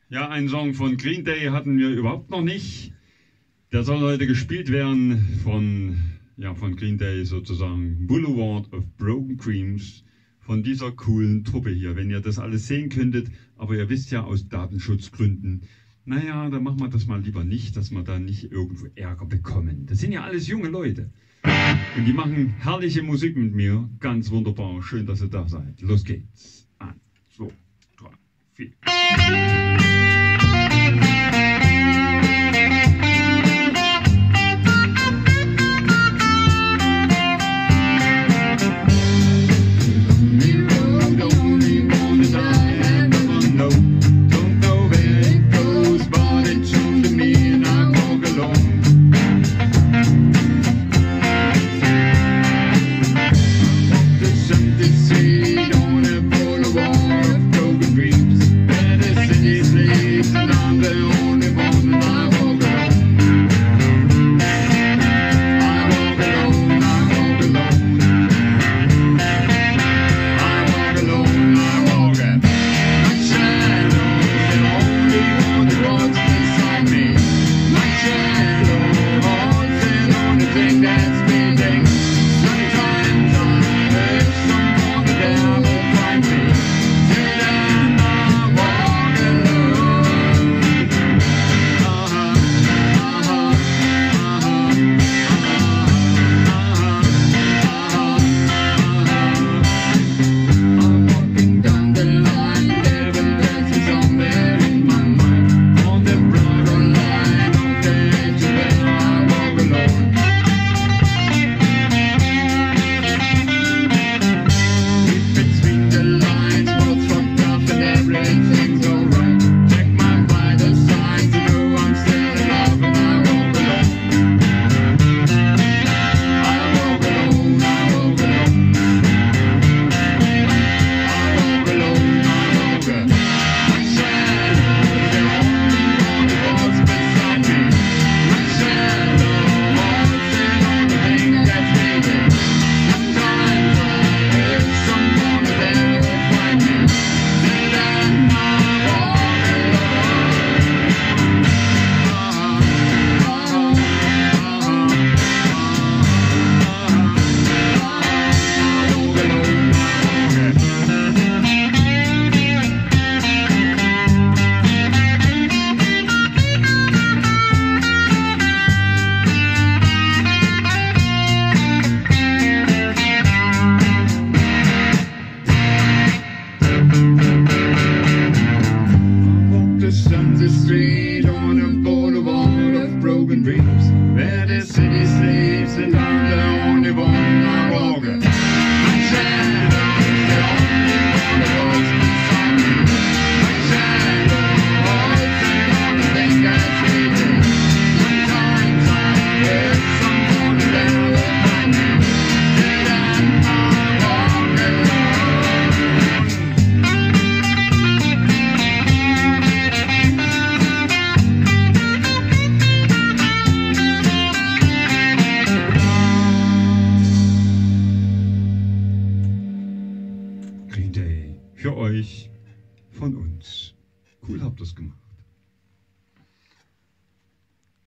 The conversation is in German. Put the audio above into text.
Ja, einen Song von Green Day hatten wir überhaupt noch nicht. Der soll heute gespielt werden von Green Day sozusagen. Boulevard of Broken Dreams von dieser coolen Truppe hier. Wenn ihr das alles sehen könntet, aber ihr wisst ja aus Datenschutzgründen, naja, dann machen wir das mal lieber nicht, dass wir da nicht irgendwo Ärger bekommen. Das sind ja alles junge Leute. Und die machen herrliche Musik mit mir. Ganz wunderbar. Schön, dass ihr da seid. Los geht's. 1, 2, 3, 4. Für euch, von uns. Cool habt ihr es gemacht.